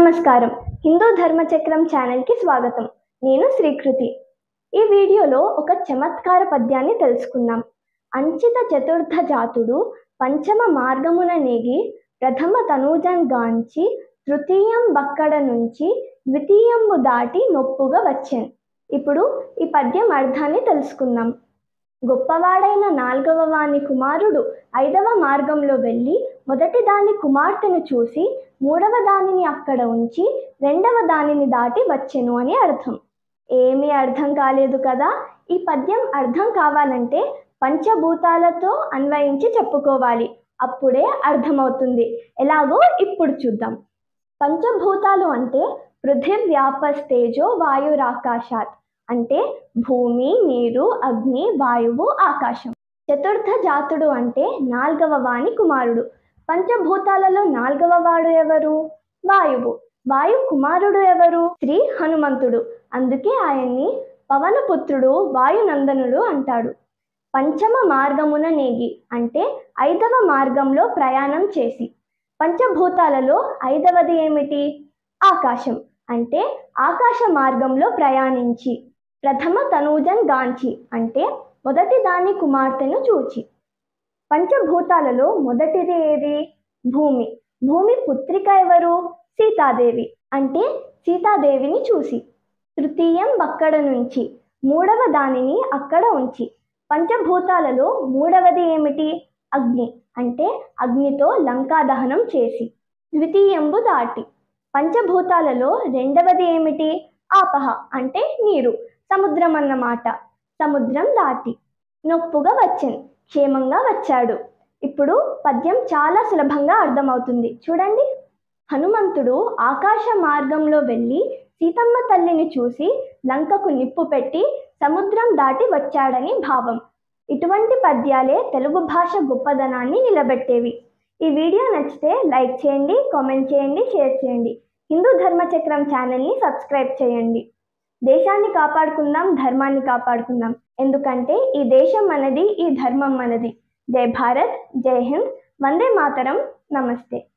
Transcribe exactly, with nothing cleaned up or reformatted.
నమస్కారం. హిందూ ధర్మచక్రం ఛానల్కి స్వాగతం. నేను శ్రీకృతి. ఈ వీడియోలో ఒక చమత్కార పద్యాన్ని తెలుసుకుందాం. అంచిత చతుర్థ జాతుడు పంచమ మార్గమున నేగి ప్రథమ తనూజన్ గాంచి తృతీయం బక్కడ నుంచి ద్వితీయంబు దాటి నొప్పుగా వచ్చెన్. ఇప్పుడు ఈ పద్యం అర్థాన్ని తెలుసుకుందాం. గొప్పవాడైన నాల్గవ వాని కుమారుడు ఐదవ మార్గంలో వెళ్ళి మొదటి దాని కుమార్తెను చూసి మూడవ దానిని అక్కడ ఉంచి రెండవ దానిని దాటి వచ్చెను అని అర్థం. ఏమీ అర్థం కాలేదు కదా? ఈ పద్యం అర్థం కావాలంటే పంచభూతాలతో అన్వయించి చెప్పుకోవాలి, అప్పుడే అర్థమవుతుంది. ఎలాగో ఇప్పుడు చూద్దాం. పంచభూతాలు అంటే పృథివ్యాపస్తేజో వాయురాకాశాత్, అంటే భూమి, నీరు, అగ్ని, వాయువు, ఆకాశం. చతుర్థ జాతుడు అంటే నాల్గవ వాని కుమారుడు. పంచభూతాలలో నాల్గవ వాడు ఎవరు? వాయువు. వాయు కుమారుడు ఎవరు? శ్రీ హనుమంతుడు. అందుకే ఆయన్ని పవనపుత్రుడు, వాయునందనుడు అంటాడు. పంచమ మార్గమున నేగి అంటే ఐదవ మార్గంలో ప్రయాణం చేసి. పంచభూతాలలో ఐదవది ఏమిటి? ఆకాశం. అంటే ఆకాశ మార్గంలో ప్రయాణించి. ప్రథమ తనూజన్ గాంచి అంటే మొదటి దాని కుమార్తెను చూచి. పంచభూతాలలో మొదటిది ఏది? భూమి. భూమి పుత్రిక ఎవరు? సీతాదేవి. అంటే సీతాదేవిని చూసి. తృతీయం బక్కడ నుంచి మూడవ దానిని అక్కడ ఉంచి. పంచభూతాలలో మూడవది ఏమిటి? అగ్ని. అంటే అగ్నితో లంకా దహనం చేసి. ద్వితీయంబు దాటి. పంచభూతాలలో రెండవది ఏమిటి? ఆపహ. అంటే నీరు, సముద్రం అన్నమాట. సముద్రం దాటి. నొప్పుగా వచ్చెన్, క్షేమంగా వచ్చాడు. ఇప్పుడు పద్యం చాలా సులభంగా అర్థమవుతుంది, చూడండి. హనుమంతుడు ఆకాశ మార్గంలో వెళ్ళి సీతమ్మ తల్లిని చూసి లంకకు నిప్పు పెట్టి సముద్రం దాటి వచ్చాడని భావం. ఇటువంటి పద్యాలే తెలుగు భాష గొప్పదనాన్ని నిలబెట్టేవి. ఈ వీడియో నచ్చితే లైక్ చేయండి, కామెంట్ చేయండి, షేర్ చేయండి. హిందూ ధర్మచక్రం ఛానల్ని సబ్స్క్రైబ్ చేయండి. దేశాన్ని కాపాడుకుందాం, ధర్మాన్ని కాపాడుకుందాం. ఎందుకంటే ఈ దేశం మనది, ఈ ధర్మం మనది. జై భారత్, జై హింద్, వందే మాతరం, నమస్తే.